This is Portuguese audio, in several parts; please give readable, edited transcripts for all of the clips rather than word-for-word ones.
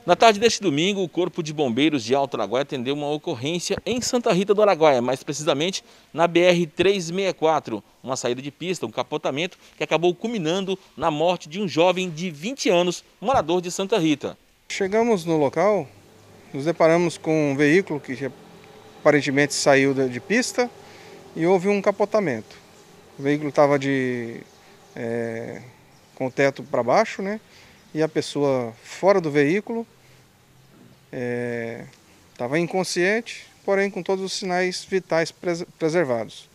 Na tarde deste domingo, o Corpo de Bombeiros de Alto Araguaia atendeu uma ocorrência em Santa Rita do Araguaia, mais precisamente na BR-364, uma saída de pista, um capotamento que acabou culminando na morte de um jovem de 20 anos, morador de Santa Rita. Chegamos no local, nos deparamos com um veículo que aparentemente saiu de pista e houve um capotamento. O veículo estava com o teto para baixo, né? E a pessoa fora do veículo estava inconsciente, porém com todos os sinais vitais preservados.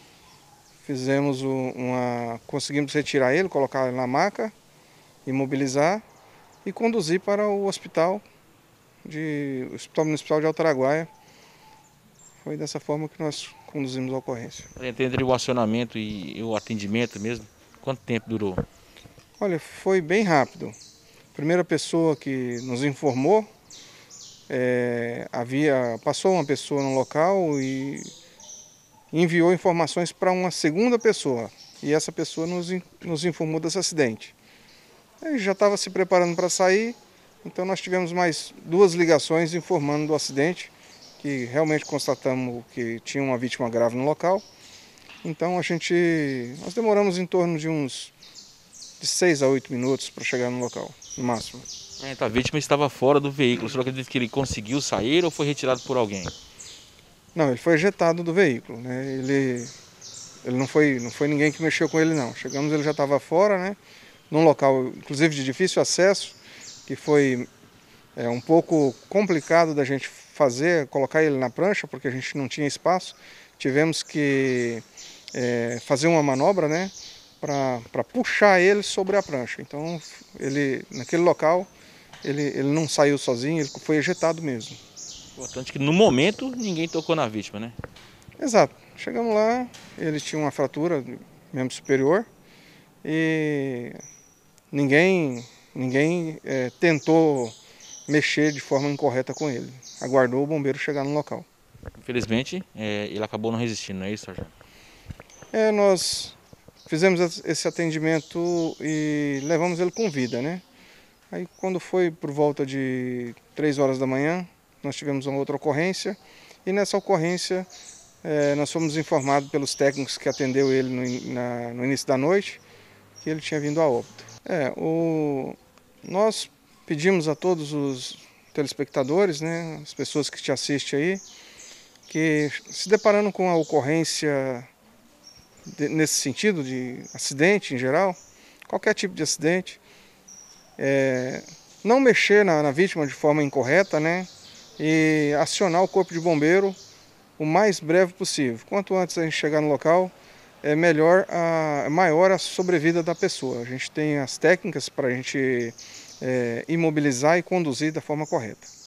Conseguimos retirar ele, colocar ele na maca, imobilizar e conduzir para o Hospital Municipal de Alto Araguaia. Foi dessa forma que nós conduzimos a ocorrência. Entre o acionamento e o atendimento mesmo, quanto tempo durou? Olha, foi bem rápido. A primeira pessoa que nos informou, passou uma pessoa no local e enviou informações para uma segunda pessoa. E essa pessoa nos informou desse acidente. Ele já estava se preparando para sair, então nós tivemos mais 2 ligações informando do acidente, que realmente constatamos que tinha uma vítima grave no local. Então nós demoramos em torno de 6 a 8 minutos para chegar no local, no máximo. Então, a vítima estava fora do veículo. O senhor acredita que ele conseguiu sair ou foi retirado por alguém? Não, ele foi ejetado do veículo, né? Ele não foi ninguém que mexeu com ele, não. Chegamos, ele já estava fora, né? Num local, inclusive, de difícil acesso, que foi um pouco complicado da gente colocar ele na prancha, porque a gente não tinha espaço. Tivemos que fazer uma manobra, né? Para puxar ele sobre a prancha. Então, naquele local, ele não saiu sozinho, ele foi ejetado mesmo. Importante que no momento ninguém tocou na vítima, né? Exato. Chegamos lá, ele tinha uma fratura do membro superior e ninguém tentou mexer de forma incorreta com ele. Aguardou o bombeiro chegar no local. Infelizmente, ele acabou não resistindo, não é isso, sargento? Nós fizemos esse atendimento e levamos ele com vida, né? Aí quando foi por volta de 3 horas da manhã, nós tivemos uma outra ocorrência e nessa ocorrência nós fomos informados pelos técnicos que atendeu ele no início da noite que ele tinha vindo a óbito. Nós pedimos a todos os telespectadores, né, as pessoas que te assistem aí, que se deparando com a ocorrência nesse sentido de acidente em geral, qualquer tipo de acidente, não mexer na vítima de forma incorreta, né? E acionar o corpo de bombeiro o mais breve possível. Quanto antes a gente chegar no local, maior a sobrevida da pessoa. A gente tem as técnicas para a gente imobilizar e conduzir da forma correta.